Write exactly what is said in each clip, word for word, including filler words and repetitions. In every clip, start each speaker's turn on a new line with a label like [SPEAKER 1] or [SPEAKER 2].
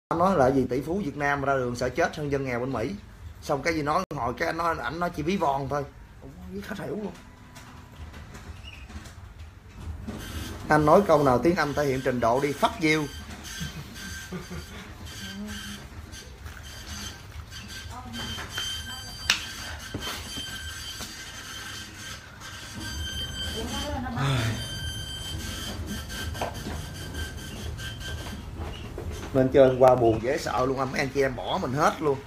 [SPEAKER 1] nói là gì tỷ phú Việt Nam ra đường sợ chết hơn dân nghèo bên Mỹ. Xong cái gì nói hồi cái anh nói ảnh nói chỉ ví von thôi. Biết hết hiểu luôn. Anh nói câu nào tiếng Anh thể hiện trình độ đi, fuck you. Nên chơi qua buồn dễ sợ luôn, mấy anh chị em bỏ mình hết luôn.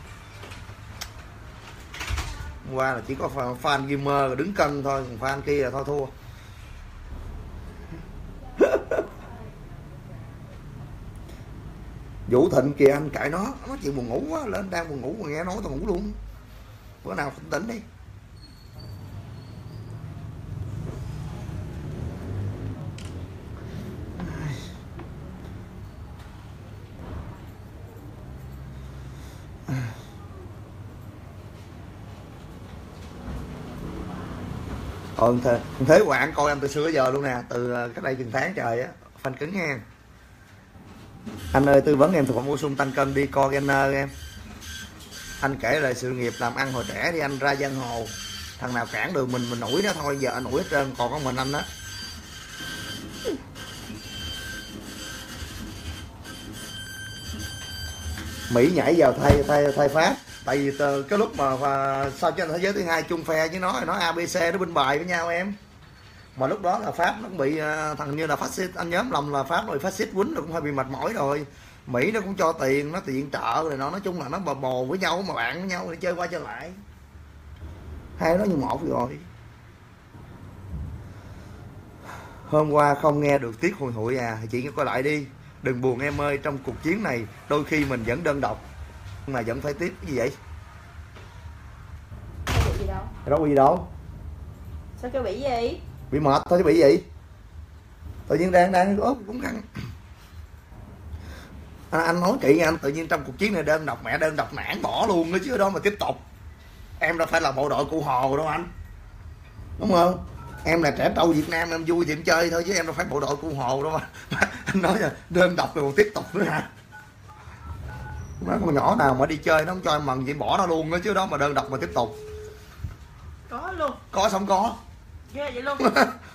[SPEAKER 1] Qua là chỉ có fan gamer đứng cân thôi, còn fan kia là thôi thua. Vũ Thịnh kìa, anh cãi nó, nó chịu buồn ngủ quá, lên đang buồn ngủ mà nghe nói tao ngủ luôn. Bữa nào tỉnh tỉnh đi. Ờ, thế, thế Quảng coi em từ xưa giờ luôn nè, từ cách đây chừng tháng trời á, fan cứng nha. Anh ơi tư vấn em thực phẩm bổ sung tăng cân đi Cogener em. Anh kể lại sự nghiệp làm ăn hồi trẻ đi anh, ra giang hồ. Thằng nào cản đường mình mình nổi đó thôi, giờ anh nổi hết trơn, còn có mình anh đó. Mỹ nhảy vào thay thay thay Pháp. Tại vì từ cái lúc mà và, sao trên thế giới thứ hai chung phe với nó nó a bê xê nó binh bài với nhau em. Mà lúc đó là Pháp nó cũng bị thằng như là phát xít, anh nhóm lầm là Pháp rồi phát xít quýnh rồi cũng hơi bị mệt mỏi rồi. Mỹ nó cũng cho tiền, nó tiền trợ rồi nó nói chung là nó bò bò với nhau mà bạn với nhau để chơi qua chơi lại. Hai nó như một rồi. Hôm qua không nghe được tiếc hồi hụi à, thì chị coi lại đi. Đừng buồn em ơi, trong cuộc chiến này đôi khi mình vẫn đơn độc mà vẫn phải tiếp. Cái gì vậy?
[SPEAKER 2] Đâu bị gì đâu.
[SPEAKER 1] Đâu có gì đâu.
[SPEAKER 2] Sao kêu bị gì?
[SPEAKER 1] Bị mệt thôi chứ bị gì. Tự nhiên đang đang ốp cũng căng. À, anh nói kỹ anh, tự nhiên trong cuộc chiến này đơn độc, mẹ đơn độc nản bỏ luôn đó chứ đó mà tiếp tục. Em đâu phải là bộ đội cụ Hồ đâu anh. Đúng không? Em là trẻ trâu Việt Nam, em vui thì em chơi thôi chứ em đâu phải bộ đội cụ Hồ đâu mà. Anh nói là đơn độc rồi còn tiếp tục nữa hả? Mấy con nhỏ nào mà đi chơi nó không cho em mừng vậy bỏ nó luôn đó chứ đó mà đơn độc mà tiếp tục.
[SPEAKER 2] Có luôn.
[SPEAKER 1] Có xong có.
[SPEAKER 2] Ghê vậy luôn.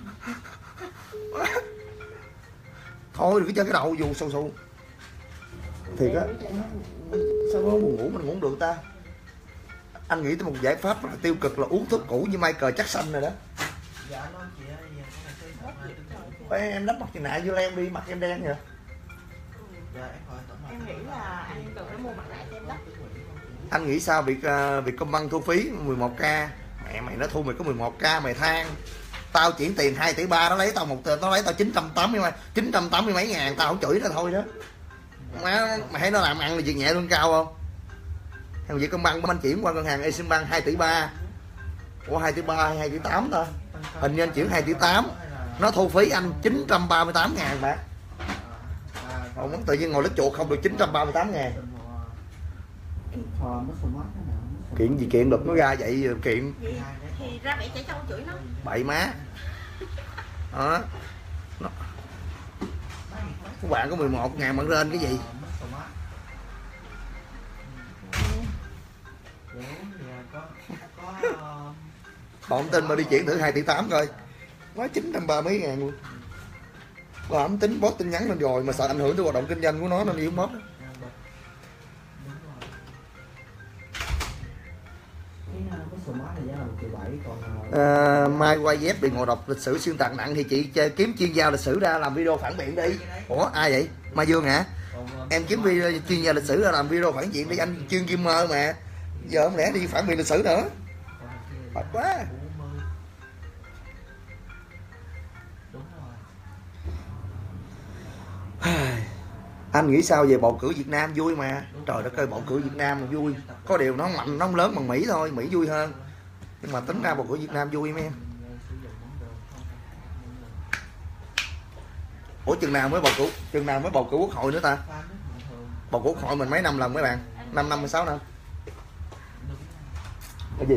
[SPEAKER 1] Thôi đừng có chơi cái đầu dù sâu sâu. Thiệt á. Sao nó buồn ngủ mình ngủ được ta? Anh nghĩ tới một giải pháp rất là tiêu cực là uống thuốc cũ như Michael Jackson rồi đó. Ê, em đắp mặt chừng nạ vô em đi, mặt em đen vậy.
[SPEAKER 2] Em nghĩ là anh cần phải mua mặt nạ cho em đắp.
[SPEAKER 1] Anh nghĩ sao việc uh, việc công băng thu phí mười một k. Mẹ mày nó thu mày có mười một k mày than. Tao chuyển tiền hai tỷ ba nó lấy tao một nó lấy tao chín trăm tám mươi chín trăm tám mươi mấy ngàn, tao không chửi nó thôi đó. Má mày thấy nó làm ăn là việc nhẹ lương cao không? Thằng việc công băng anh chuyển qua ngân hàng Eximbank hai tỷ ba. Ủa hai tỷ ba hay hai tỷ tám ta? Hình như anh chuyển hai tỷ tám. Nó thu phí anh chín trăm ba mươi tám ngàn bạn. Không tự nhiên ngồi lít chuột không được chín trăm ba mươi tám ngàn. Kiện gì kiện được nó ra vậy kiện.
[SPEAKER 2] Thì ra mẹ trẻ trâu chửi nó.
[SPEAKER 1] Bậy má. Đó. Nó. Các bạn có mười một ngàn bạn lên cái gì? Bọn tin mà đi chuyển thử hai tỷ tám coi. Nói chín trăm ba mấy ngàn luôn. Bà không tính post tin nhắn lên rồi mà sợ ảnh hưởng tới hoạt động kinh doanh của nó nên yếu mất. À, Mai quay dép bị ngộ độc lịch sử xuyên tạc nặng thì chị kiếm chuyên gia lịch sử ra làm video phản biện đi. Ủa ai vậy? Mai Dương hả? Em kiếm video chuyên gia lịch sử ra làm video phản biện đi, anh chuyên gamer mà. Giờ không lẽ đi phản biện lịch sử nữa. Mệt quá. Anh nghĩ sao về bầu cử Việt Nam? Vui mà. Trời đất ơi, bầu cử Việt Nam mà vui. Có điều nó mạnh, nó không lớn bằng Mỹ thôi, Mỹ vui hơn. Nhưng mà tính ra bầu cử Việt Nam vui mấy em. Ủa chừng nào mới bầu cử, chừng nào mới bầu cử quốc hội nữa ta? Bầu cử quốc hội mình mấy năm lần mấy bạn? năm năm, sáu năm. Cái gì?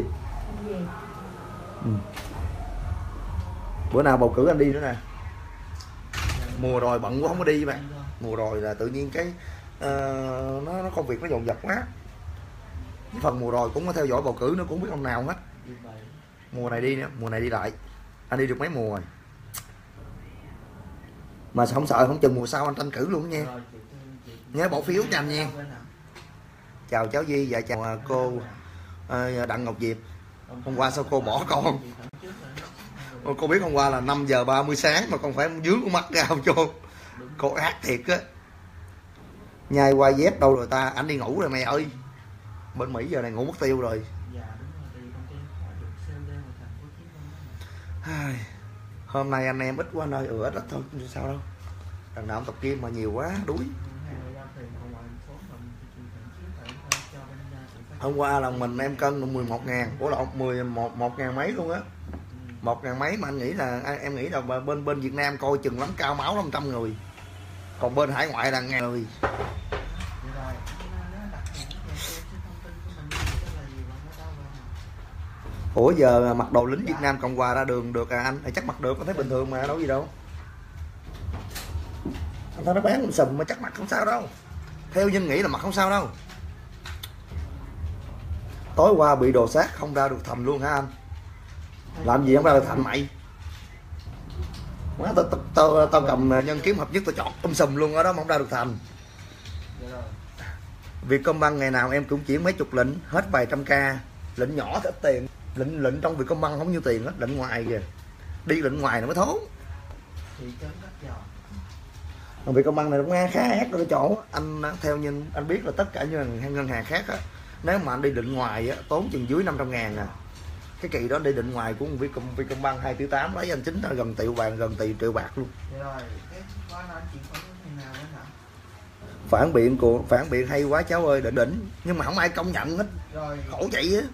[SPEAKER 1] Ừ. Bữa nào bầu cử anh đi nữa nè. Mùa rồi bận quá không có đi bạn. Mùa rồi là tự nhiên cái uh, nó công việc nó dồn dập quá. Cái phần mùa rồi cũng có theo dõi bầu cử, nó cũng không biết ông nào hết. Mùa này đi nữa, mùa này đi lại anh đi được mấy mùa rồi mà không sợ, không chừng mùa sau anh tranh cử luôn nha. Nhớ bỏ phiếu cho anh nha. Chào cháu Duy và chào cô uh, Đặng Ngọc Diệp. Hôm qua sao cô bỏ con? Cô biết hôm qua là năm giờ ba mươi sáng mà con phải dướng con mắt ra không cho cô ác thiệt á. Nhai qua dép đâu rồi ta? Anh đi ngủ rồi mày ơi. Bên Mỹ giờ này ngủ mất tiêu rồi. Hôm nay anh em ít quá anh ơi. Ừ ít ít thôi, sao đâu. Đằng nào ông tập gym mà nhiều quá, đuối. Hôm qua là mình em cân mười một ngàn. Ủa là mười một ngàn mấy luôn á. Một ngàn mấy mà anh nghĩ là em nghĩ là bên bên Việt Nam coi chừng lắm cao máu năm trăm người. Còn bên hải ngoại là ngàn người. Ủa giờ mặc đồ lính Việt Nam Cộng Hòa ra đường được à anh? Chắc mặc được, anh thấy bình thường mà, đâu gì đâu. Anh thấy nó bán sùm mà chắc mặc không sao đâu. Theo Vinh nghĩ là mặc không sao đâu. Tối qua bị đồ sát không ra được thành luôn hả anh? Làm gì không ra được thành mày? Má tao tao tao cầm nhân kiếm hợp nhất tao chọt um sùm luôn ở đó mà không ra được thành. Vietcombank ngày nào em cũng chuyển mấy chục lệnh hết vài trăm k, lệnh nhỏ thì ít tiền, lệnh lệnh trong Vietcombank không nhiêu tiền hết, lệnh ngoài kìa. Đi lệnh ngoài nó mới thốn. Còn Vietcombank này nó nghe khá ác ở chỗ anh theo như anh biết là tất cả những ngân hàng khác á, nếu mà anh đi định ngoài á, tốn chừng dưới năm trăm ngàn à. Cái kỳ đó đi định ngoài của Vietcombank hai tỷ tám lấy anh chính là gần triệu bạc, gần tỷ triệu bạc luôn. Phản biện của phản biện hay quá cháu ơi, đỉnh đỉnh nhưng mà không ai công nhận hết. Khổ vậy á.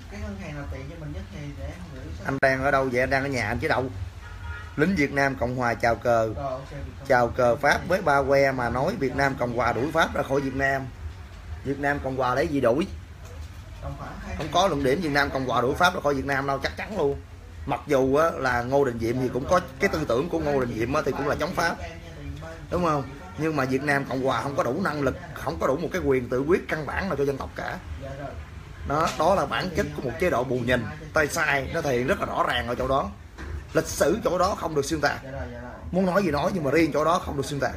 [SPEAKER 1] Anh đang ở đâu vậy? Anh đang ở nhà anh chứ đâu. Lính Việt Nam Cộng Hòa chào cờ. Chào cờ Pháp với ba que mà nói Việt Nam Cộng Hòa đuổi Pháp ra khỏi Việt Nam. Việt Nam Cộng Hòa lấy gì đuổi? Không có luận điểm Việt Nam Cộng Hòa đuổi Pháp ra khỏi Việt Nam đâu, chắc chắn luôn. Mặc dù á, là Ngô Đình Diệm thì cũng có cái tư tưởng của Ngô Đình Diệm á, thì cũng là chống Pháp, đúng không? Nhưng mà Việt Nam Cộng Hòa không có đủ năng lực, không có đủ một cái quyền tự quyết căn bản nào cho dân tộc cả. Đó, đó là bản chất của một chế độ bù nhìn, tay sai, nó thể hiện rất là rõ ràng ở chỗ đó. Lịch sử chỗ đó không được xuyên tạc. Muốn nói gì nói nhưng mà riêng chỗ đó không được xuyên tạc.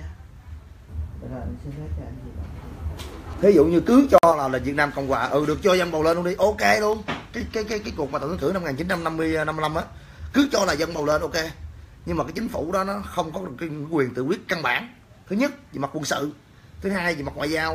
[SPEAKER 1] Ví dụ như cứ cho là là Việt Nam Cộng Hòa, ừ được cho dân bầu lên luôn đi, ok luôn. Cái cái cái cái cuộc mà tổng tuyển cử năm một nghìn chín trăm năm mươi lăm á, cứ cho là dân bầu lên ok. Nhưng mà cái chính phủ đó nó không có cái quyền tự quyết căn bản. Thứ nhất về mặt quân sự, thứ hai về mặt ngoại giao.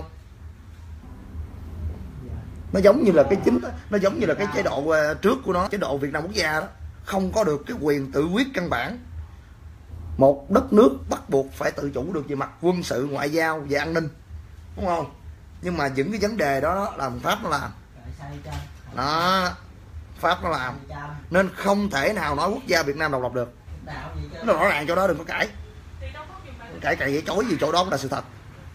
[SPEAKER 1] Nó giống như là cái chính nó giống như là cái chế độ trước của nó, chế độ Việt Nam Quốc gia đó, không có được cái quyền tự quyết căn bản. Một đất nước bắt buộc phải tự chủ được về mặt quân sự, ngoại giao và an ninh, đúng không? Nhưng mà những cái vấn đề đó là Pháp nó làm đó, Pháp nó làm nên không thể nào nói quốc gia Việt Nam độc lập được. Nó rõ ràng chỗ đó, đừng có cãi cãi cãi chối gì chỗ đó cũng là sự thật,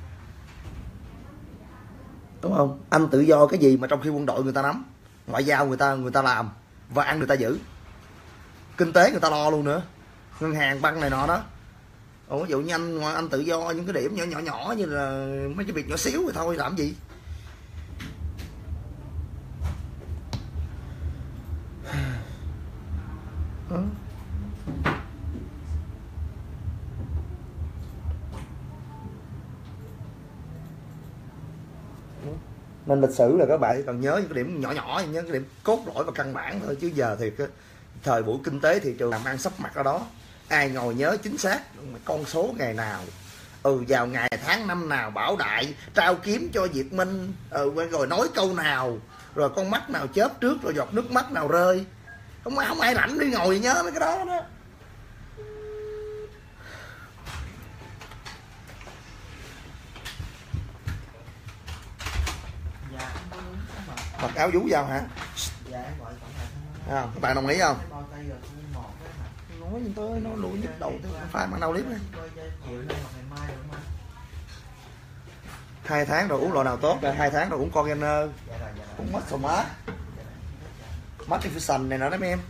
[SPEAKER 1] đúng không? Anh tự do cái gì mà trong khi quân đội người ta nắm, ngoại giao người ta người ta làm và ăn người ta giữ, kinh tế người ta lo luôn nữa, ngân hàng băng này nọ đó. Ủa ví dụ như anh anh tự do những cái điểm nhỏ nhỏ nhỏ như là mấy cái việc nhỏ xíu thì thôi làm gì. Ừ. Nên lịch sử là các bạn cần nhớ những cái điểm nhỏ nhỏ, nhớ cái điểm cốt lõi và căn bản thôi, chứ giờ thì cái thời buổi kinh tế thị trường làm ăn sắp mặt ở đó, ai ngồi nhớ chính xác con số ngày nào, ừ vào ngày tháng năm nào Bảo Đại trao kiếm cho Việt Minh, ừ, rồi nói câu nào, rồi con mắt nào chớp trước, rồi giọt nước mắt nào rơi. Không ai không ai rảnh đi ngồi nhớ mấy cái đó đó. Mặc áo vú vào hả? À, các bạn đồng ý không? Nói với tôi nó lùi nhức đầu tôi phải mang đầu clip này. Hai tháng rồi uống loại nào tốt rồi, hai tháng rồi uống Cogener, uống mất smart, mất infusion này nữa đó mấy em.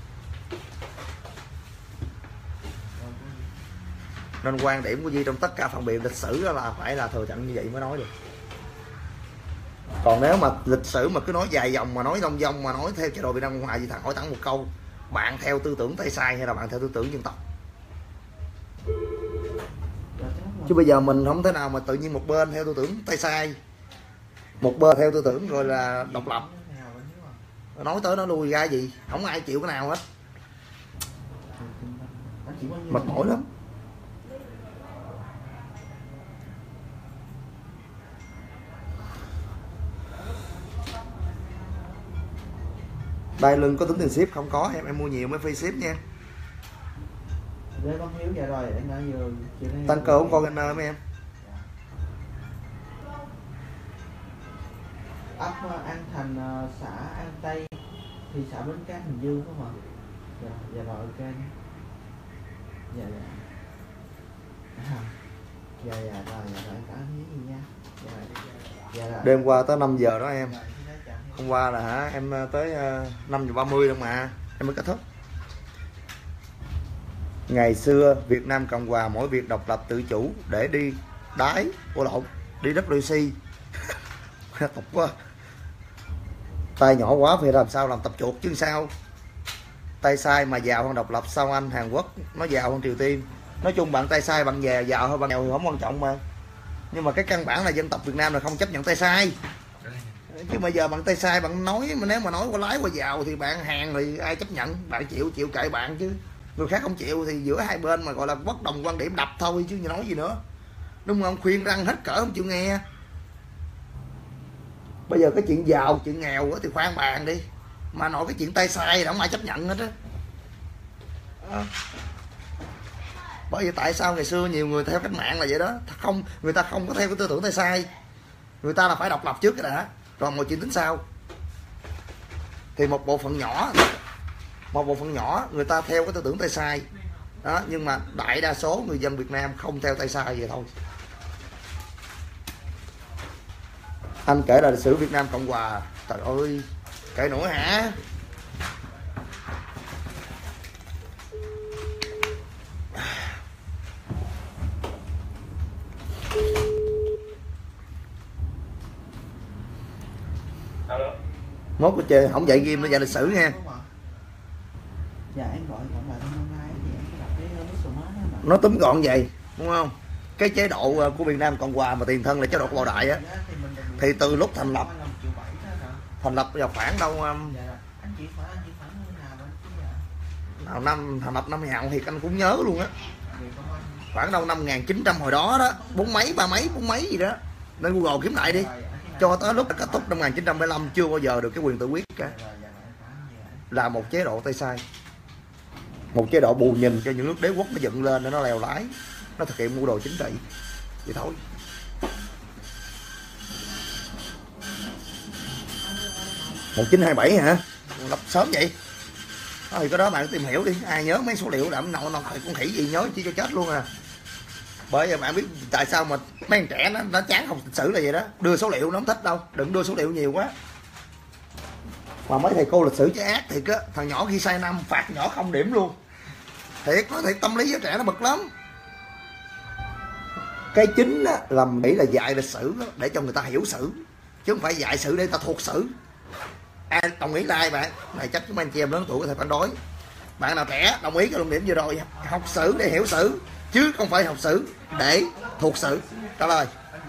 [SPEAKER 1] Nên quan điểm của Duy trong tất cả phản biện lịch sử đó là phải là thừa nhận như vậy mới nói được. Còn nếu mà lịch sử mà cứ nói dài dòng mà nói long dong mà nói theo chế độ Việt Nam Cộng Hòa thì thằng hỏi thẳng một câu, bạn theo tư tưởng Tây Sai hay là bạn theo tư tưởng dân tộc? Chứ bây giờ mình không thể nào mà tự nhiên một bên theo tư tưởng Tây Sai, một bên theo tư tưởng rồi là độc lập, nói tới nói lui ra gì, không ai chịu cái nào hết, mệt mỏi lắm. Đai lưng có tính tiền ship không? Có em, em mua nhiều mới free ship nha. Tăng cơ không con anh mấy em.
[SPEAKER 3] Ấp An Thành, xã An Tây, thị xã Bến Cát, Bình Dương phải không ạ? Dạ, dạ rồi ok. Dạ dạ. À, dạ dạ rồi, dạ rồi, có ý gì nha. Dạ, dạ rồi.
[SPEAKER 1] Đêm qua tới năm giờ đó em. Hôm qua là hả em tới năm giờ ba mươi đâu mà em mới kết thúc. Ngày xưa Việt Nam Cộng Hòa mỗi việc độc lập tự chủ để đi đái, ô lộn, đi vê kép xê. Tục quá. Tay nhỏ quá phải làm sao làm tập chuột chứ sao. Tay sai mà giàu hơn độc lập sao anh? Hàn Quốc nó giàu hơn Triều Tiên. Nói chung bạn tay sai bạn già giàu hơn bạn nghèo thì không quan trọng mà. Nhưng mà cái căn bản là dân tộc Việt Nam là không chấp nhận tay sai. Chứ bây giờ bạn tay sai bạn nói mà nếu mà nói qua lái qua giàu thì bạn Hàn thì ai chấp nhận, bạn chịu chịu kệ bạn chứ. Người khác không chịu thì giữa hai bên mà gọi là bất đồng quan điểm đập thôi chứ nói gì nữa. Đúng không? Khuyên răng hết cỡ không chịu nghe. Bây giờ cái chuyện giàu chuyện nghèo thì khoan bàn đi, mà nói cái chuyện tay sai là không ai chấp nhận hết á. Bởi vì tại sao ngày xưa nhiều người theo cách mạng là vậy đó, không, người ta không có theo cái tư tưởng tay sai, người ta là phải độc lập trước cái đã, rồi mọi chuyện tính sau. Thì một bộ phận nhỏ, một bộ phận nhỏ người ta theo cái tư tưởng tay sai đó, nhưng mà đại đa số người dân Việt Nam không theo tay sai vậy thôi. Anh kể là lịch sử Việt Nam Cộng Hòa, trời ơi, kể nổi hả? Mốt của chơi không dạy game nó dạy lịch sử nha.
[SPEAKER 3] Dạ em gọi cộng lại năm nay thì em đọc cái list số đó mà.
[SPEAKER 1] Nó túm gọn vậy, đúng không? Cái chế độ của Việt Nam Cộng Hòa mà tiền thân là chế độ của Bảo Đại á, thì từ lúc thành lập thành lập vào khoảng đâu nào năm thành lập năm nào thì anh cũng nhớ luôn á, khoảng đâu năm một nghìn chín trăm hồi đó đó, bốn mấy ba mấy bốn mấy gì đó, nên Google kiếm lại đi. Cho tới lúc kết thúc năm một nghìn chín trăm bảy mươi lăm chưa bao giờ được cái quyền tự quyết cả, là một chế độ tay sai, một chế độ bù nhìn cho những nước đế quốc nó dựng lên để nó lèo lái, nó thực hiện mưu đồ chính trị vậy thôi. một chín hai bảy hả? Lập sớm vậy thì cái đó bạn tìm hiểu đi, ai nhớ mấy số liệu đậm nọ nọ con khỉ gì nhớ chi cho chết luôn à. Bởi vì bạn biết tại sao mà mấy thằng trẻ nó, nó chán học lịch sử là vậy đó, đưa số liệu nó không thích đâu, đừng đưa số liệu nhiều quá. Mà mấy thầy cô lịch sử chứ ác thiệt á, thằng nhỏ ghi sai năm phạt nhỏ không điểm luôn, thiệt có thể tâm lý giới trẻ nó bực lắm. Cái chính á, là nghĩ là dạy lịch sử đó, để cho người ta hiểu sử, chứ không phải dạy sử để người ta thuộc sử. Ai đồng ý like bạn này, chắc chúng anh chị em lớn tuổi có thể phản đối. Bạn nào trẻ đồng ý cái luận điểm vừa rồi, học sử để hiểu sử chứ không phải học sử để thuộc sử. Trả lời.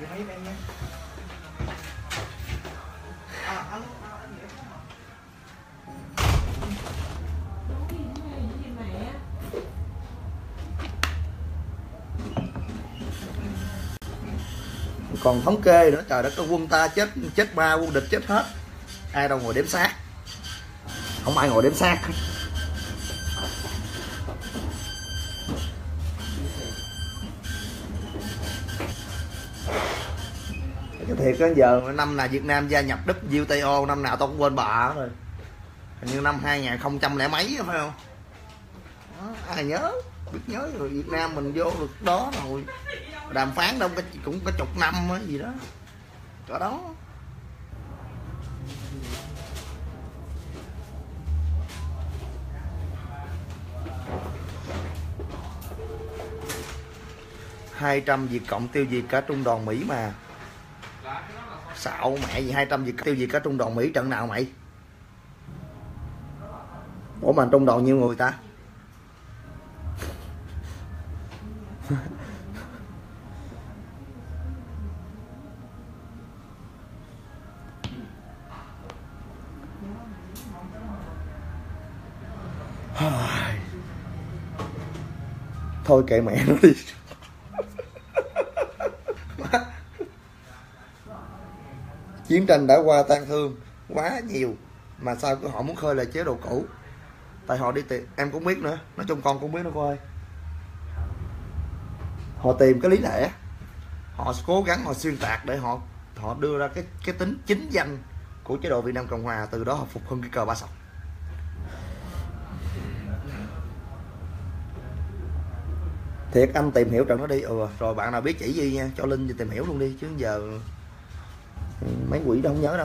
[SPEAKER 1] Còn thống kê nữa, trời đất, có quân ta chết chết ba, quân địch chết hết, ai đâu ngồi đếm xác, không ai ngồi đếm xác. Cái thiệt á, giờ năm nào Việt Nam gia nhập W T O năm nào tao cũng quên bà rồi, hình như năm hai nghìn không trăm lẻ mấy phải không? Đó, ai nhớ, biết nhớ rồi, Việt Nam mình vô được đó rồi, đàm phán đâu cũng có chục năm á gì đó, cỡ đó. hai trăm Việt Cộng tiêu diệt cả trung đoàn Mỹ mà. Xạo mẹ gì hai trăm gì tiêu gì cả Trung đoàn Mỹ trận nào mày? Ủa mà Trung đoàn nhiêu người ta? Thôi kệ mẹ nó đi. Chiến tranh đã qua tan thương quá nhiều mà sao họ muốn khơi lại chế độ cũ? Tại họ đi tìm, em cũng biết nữa, nói chung con cũng biết nó cô ơi. Họ tìm cái lý lẽ, họ cố gắng họ xuyên tạc để họ họ đưa ra cái cái tính chính danh của chế độ Việt Nam Cộng Hòa, từ đó họ phục hưng cái cờ ba sọc. Thiệt anh tìm hiểu trận nó đi. Ừ rồi bạn nào biết chỉ gì nha, cho link tìm hiểu luôn đi chứ giờ mấy quỷ đâu không nhớ đâu.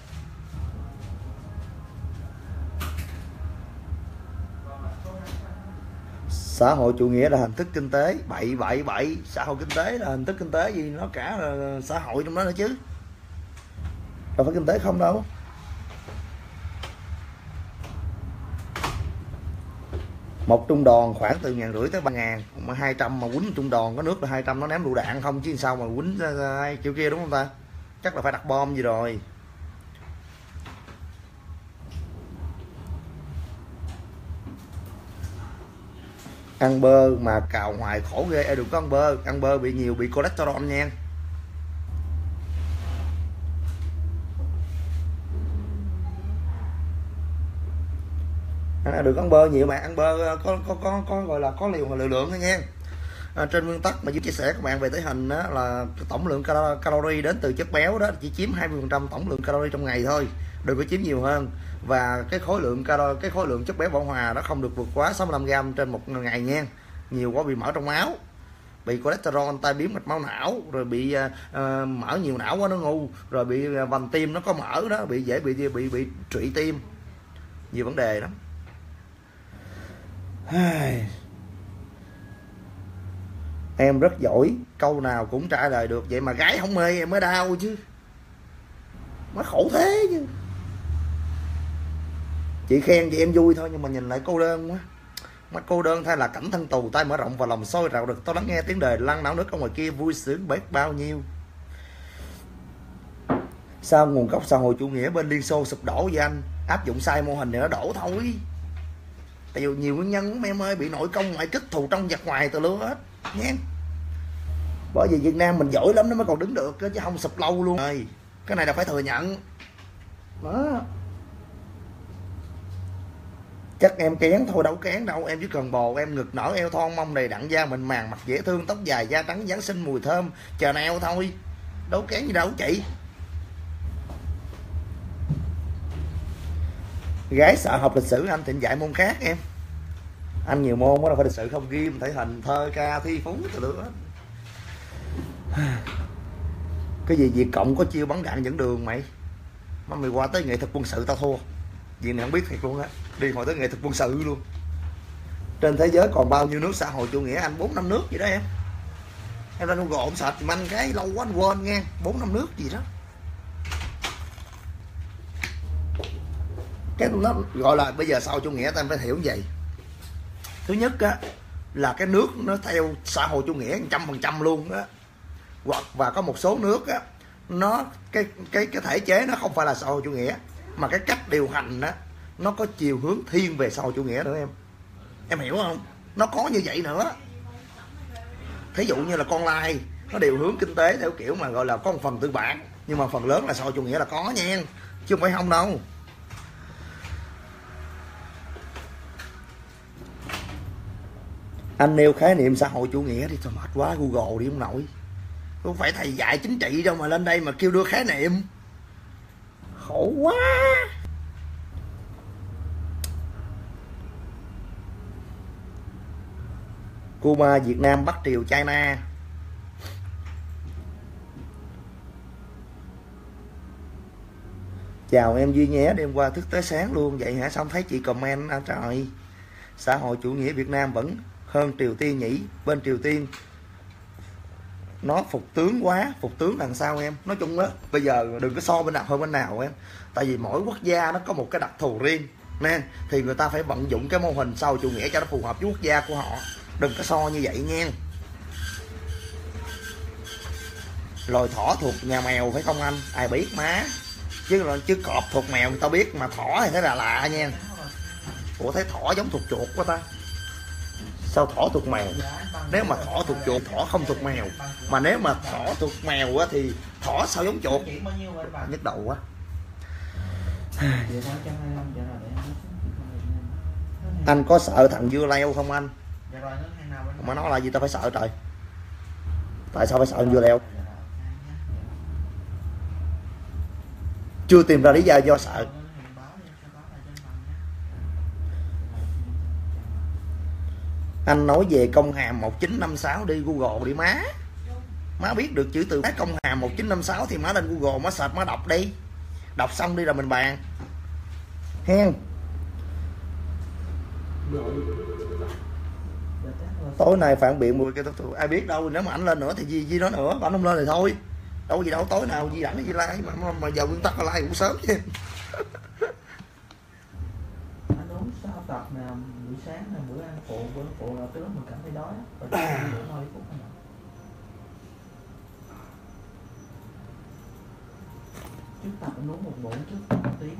[SPEAKER 1] Xã hội chủ nghĩa là hình thức kinh tế. Bậy bậy bậy, xã hội kinh tế là hình thức kinh tế gì, nó cả là xã hội trong đó nữa chứ, đâu phải kinh tế không đâu. Một trung đoàn khoảng từ ngàn rưỡi tới ba ngàn, mà hai trăm mà quýnh trung đoàn có nước là hai trăm nó ném lựu đạn không chứ sao mà quýnh hai kiểu kia đúng không ta? Chắc là phải đặt bom gì rồi. Ăn bơ mà cào hoài khổ ghê. Ê, đừng có ăn bơ, ăn bơ bị nhiều bị cholesterol nha. À, đừng có ăn bơ nhiều mà ăn bơ có có có, có gọi là có liều và liều lượng thôi nha. À, trên nguyên tắc mà Duy chia sẻ các bạn về thể hình đó, là tổng lượng calorie đến từ chất béo đó chỉ chiếm hai mươi phần trăm tổng lượng calorie trong ngày thôi, đừng có chiếm nhiều hơn. Và cái khối lượng calo cái khối lượng chất béo bão hòa nó không được vượt quá sáu mươi lăm gam trên một ngày nha. Nhiều quá bị mỡ trong máu, bị cholesterol, tai biến mạch máu não, rồi bị uh, mỡ nhiều não quá nó ngu, rồi bị vành tim nó có mỡ đó, bị dễ bị bị bị, bị trụy tim, nhiều vấn đề lắm. Em rất giỏi, câu nào cũng trả lời được, vậy mà gái không mê em mới đau chứ, nó khổ thế chứ. Chị khen chị em vui thôi, nhưng mà nhìn lại cô đơn quá. Mắt cô đơn thay là cảnh thân tù, tay mở rộng và lòng sôi rạo rực, tôi lắng nghe tiếng đời lăn não nước ở ngoài kia vui sướng biết bao nhiêu. Sao nguồn gốc xã hội chủ nghĩa bên Liên Xô sụp đổ vậy anh? Áp dụng sai mô hình này nó đổ thôi. Tại vì nhiều nguyên nhân em ơi, bị nội công ngoại kích, thù trong giặc ngoài từ luôn hết nha. Bởi vì Việt Nam mình giỏi lắm nó mới còn đứng được chứ không sụp lâu luôn rồi. Cái này là phải thừa nhận đó. Chắc em kén thôi, đâu kén đâu, em chỉ cần bồ em ngực nở eo thon mông đầy đặn, da mịn màng, mặt dễ thương, tóc dài, da trắng, Giáng sinh mùi thơm, chờ neo thôi, đâu kén gì đâu chị. Gái sợ học lịch sử, anh Thịnh dạy môn khác em. Anh nhiều môn đó, đâu phải lịch sử không, ghim thể hình, thơ ca, thi phú từ nữa. Cái gì Việt Cộng có chiêu bắn đạn dẫn đường mày, mà mày qua tới nghệ thuật quân sự tao thua. Việc này không biết thiệt luôn á, đi hồi tới nghệ thuật quân sự luôn. Trên thế giới còn bao nhiêu nước xã hội chủ nghĩa anh, bốn năm nước gì đó em. Em lên Google sạch manh cái lâu quá anh quên nghe, bốn năm nước gì đó. Cái nó gọi là bây giờ xã hội chủ nghĩa ta phải hiểu như vậy. Thứ nhất á là cái nước nó theo xã hội chủ nghĩa một trăm phần trăm luôn á, hoặc và có một số nước á nó cái cái cái thể chế nó không phải là xã hội chủ nghĩa, mà cái cách điều hành á nó có chiều hướng thiên về xã hội chủ nghĩa nữa em. Em hiểu không? Nó có như vậy nữa. Thí dụ như là con Lai nó điều hướng kinh tế theo kiểu mà gọi là có một phần tư bản, nhưng mà phần lớn là xã hội chủ nghĩa là có nha, chứ không phải không đâu. Anh nêu khái niệm xã hội chủ nghĩa đi, thôi mệt quá, Google đi ông nội. Không phải thầy dạy chính trị đâu mà lên đây mà kêu đưa khái niệm, khổ quá. Cuba, Việt Nam, Bắc Triều, China. Chào em Duy nhé, đêm qua thức tới sáng luôn. Vậy hả? Xong thấy chị comment à, trời, xã hội chủ nghĩa Việt Nam vẫn hơn Triều Tiên nhỉ. Bên Triều Tiên nó phục tướng quá, phục tướng đằng sau em. Nói chung á, bây giờ đừng có so bên nào hơn bên nào em, tại vì mỗi quốc gia nó có một cái đặc thù riêng nên thì người ta phải vận dụng cái mô hình sau chủ nghĩa cho nó phù hợp với quốc gia của họ, đừng có so như vậy nha. Loài thỏ thuộc nhà mèo phải không anh? Ai biết má, chứ là chứ cọp thuộc mèo người ta biết, mà thỏ thì thấy là lạ nha. Ủa thấy thỏ giống thuộc chuột quá ta, sao thỏ thuộc mèo? Nếu mà thỏ thuộc chuột, thỏ không thuộc mèo, mà nếu mà thỏ thuộc mèo á thì thỏ sao giống chuột? Nhức đầu quá. Anh có sợ thằng dưa leo không anh? Mà nó là gì tao phải sợ trời? Tại sao phải sợ thằng dưa leo? Chưa tìm ra lý do do sợ. Anh nói về công hàm một chín năm sáu đi Google đi má. Má biết được chữ từ công hàm một chín năm sáu thì má lên Google má search má đọc đi. Đọc xong đi là mình bàn. Hen. Tối nay phản biện mười cái ai biết đâu, nếu mà ảnh lên nữa thì gì gì đó nữa, ảnh không lên thì thôi. Đâu gì đâu, tối nào gì ảnh gì like mà, mà, mà giờ nguyên tắc là like cũng sớm chứ.
[SPEAKER 3] Anh uống sao tập nào buổi sáng là bữa ăn phụ, bữa ăn phụ là cái lúc mình cảm thấy đói rồi bữa thôi cũng không. Trước tập anh uống một muỗng trước một tiếng.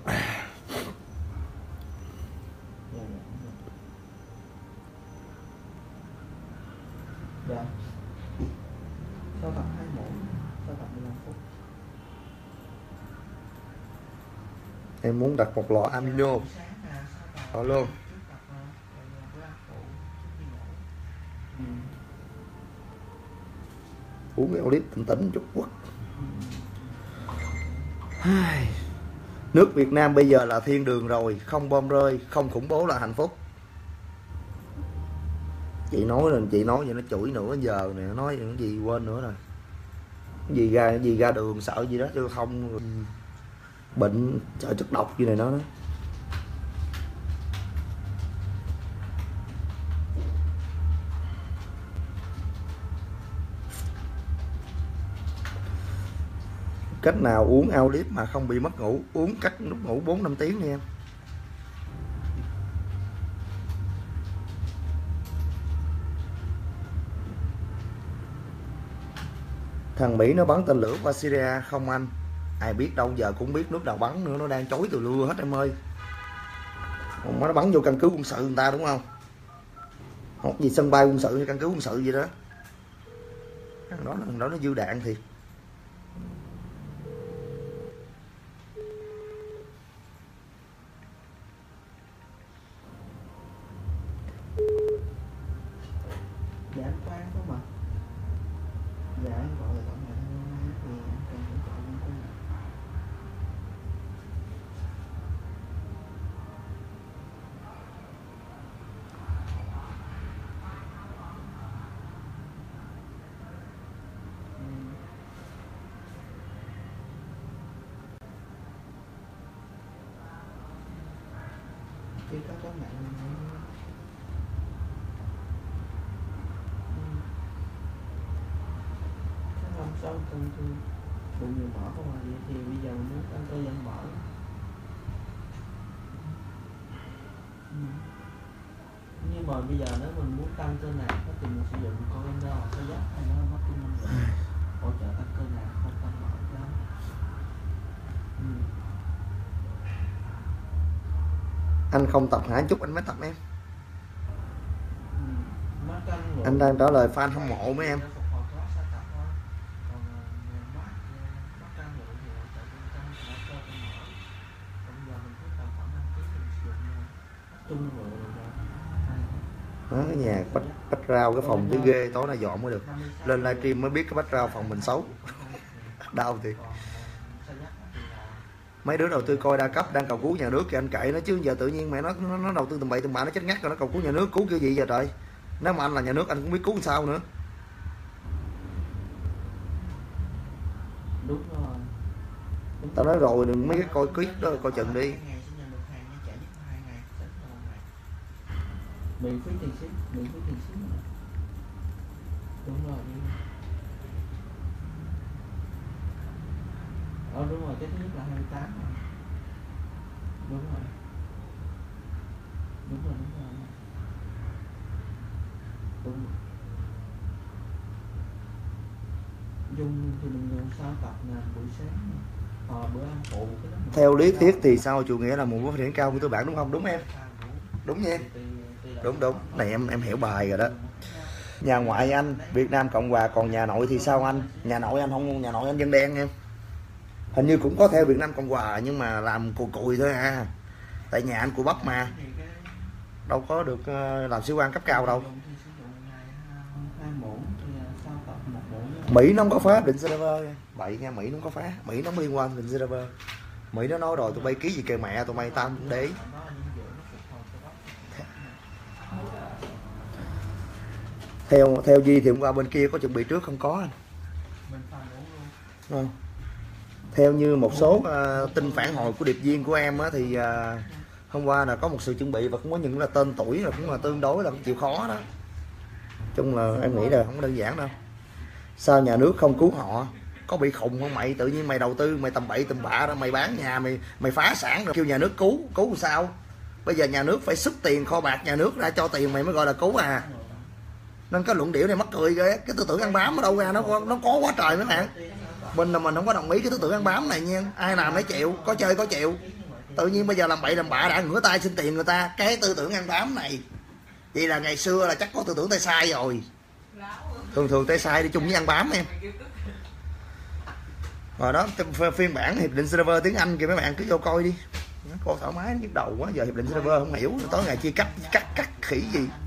[SPEAKER 3] Dạ. Sau tập hai muỗng, sau tập mười lăm phút.
[SPEAKER 1] Em muốn đặt một lọ amino. Đó luôn. Uống cái clip tỉnh tỉnh chút quá. Nước Việt Nam bây giờ là thiên đường rồi, không bom rơi, không khủng bố là hạnh phúc. Chị nói là chị nói vậy nó chửi nữa giờ nè, nói cái gì quên nữa rồi. Cái gì ra cái gì ra đường sợ gì đó chứ không bệnh sợ chất độc như này nó đó. Cách nào uống Aulip mà không bị mất ngủ? Uống cách lúc ngủ bốn năm tiếng nha em. Thằng Mỹ nó bắn tên lửa qua Syria không anh? Ai biết đâu, giờ cũng biết nước nào bắn nữa, nó đang chối từ lưa hết em ơi. Còn nó bắn vô căn cứ quân sự người ta đúng không? Không gì sân bay quân sự hay căn cứ quân sự gì đó. Thằng đó, thằng đó nó dư đạn thiệt.
[SPEAKER 3] Dạ anh Phan đúng không ạ? Dạ anh gọi là tổng hợp thì anh cần hỗ trợ luôn của mình. Khi có có mạng năm sáu cân thôi, bụng nhiều mỡ không à, vậy thì bây giờ muốn tăng cơ giảm mỡ. Ừ. Nhưng mà bây giờ nếu mình muốn tăng cơ nạc thì mình sử dụng coriander hoặc xay dắt hay nó mất kinh nghiệm hỗ trợ tăng cơ nạc không tăng mỡ lắm. Ừ.
[SPEAKER 1] Anh không tập hả? Chút anh mới tập em.
[SPEAKER 3] Ừ.
[SPEAKER 1] Anh đang trả lời fan hâm mộ mấy em. Đó, cái nhà bách, bách rau cái phòng cái ghê, tối nay dọn mới được. Lên livestream mới biết cái bách rau phòng mình xấu. Đau thì mấy đứa đầu tư coi đa cấp đang cầu cứu nhà nước thì anh kệ nó, chứ giờ tự nhiên mẹ nó nó, nó đầu tư tầm bậy tầm bạ nó chết ngắt rồi nó cầu cứu nhà nước, cứu kiểu gì giờ trời. Nếu mà anh là nhà nước anh cũng biết cứu sao nữa.
[SPEAKER 3] Đúng rồi. Đúng
[SPEAKER 1] Tao nói rồi đừng mấy cái coi clip đó coi chừng đi.
[SPEAKER 3] Miễn phí tiền ship, miễn phí tiền ship. Đúng rồi. Ờ đúng rồi, cái thứ nhất là hai mươi tám rồi. Đúng rồi. Đúng rồi, đúng rồi. Đúng rồi. Dung thì mình dùng sao tập là buổi sáng hoặc là bữa ăn phụ cái đó.
[SPEAKER 1] Theo lý thuyết thì sau chủ nghĩa là một phát triển cao của tư bản đúng không? Đúng em? Đúng nha em. Đúng đúng. Này em em hiểu bài rồi đó. Nhà ngoại anh Việt Nam Cộng Hòa, còn nhà nội thì sao anh? Nhà nội anh không, nhà nội anh dân đen em. Hình như cũng có theo Việt Nam Cộng Hòa nhưng mà làm cùi cùi thôi à. Tại nhà anh của Bắp mà. Đâu có được làm sĩ quan cấp cao đâu. Mỹ nó không có phá định server. Bậy nha, Mỹ nó không có phá. Mỹ nó không liên quan định server. Mỹ nó nói rồi tụi bay ký gì kêu mẹ tụi mày tao cũng để ý. Theo theo Di thì hôm qua bên kia có chuẩn bị trước không có anh? Không. Theo như một số uh, tin phản hồi của điệp viên của em á, thì uh, hôm qua là có một sự chuẩn bị và cũng có những là tên tuổi là cũng là tương đối là chịu khó đó. Chung là em nghĩ là không đơn giản đâu. Sao nhà nước không cứu họ? Có bị khùng không mày? Tự nhiên mày đầu tư mày tầm bậy tầm bạ đó, mày bán nhà mày mày phá sản rồi kêu nhà nước cứu, cứu sao? Bây giờ nhà nước phải xuất tiền kho bạc nhà nước ra cho tiền mày mới gọi là cứu à. Nên cái luận điệu này mắc cười ghê, cái tư tưởng ăn bám ở đâu ra, nó có, nó có quá trời mấy bạn. Mình là mình không có đồng ý cái tư tưởng ăn bám này nha, ai làm lấy chịu, có chơi có chịu. Tự nhiên bây giờ làm bậy làm bạ đã ngửa tay xin tiền người ta, cái tư tưởng ăn bám này. Vậy là ngày xưa là chắc có tư tưởng tay sai rồi. Thường thường tay sai đi chung với ăn bám em. Rồi đó, phiên bản hiệp định server tiếng Anh kìa mấy bạn cứ vô coi đi. Cô thoải mái nhức đầu quá, giờ hiệp định server không hiểu, tối ngày chia cắt cắt cắt khỉ gì.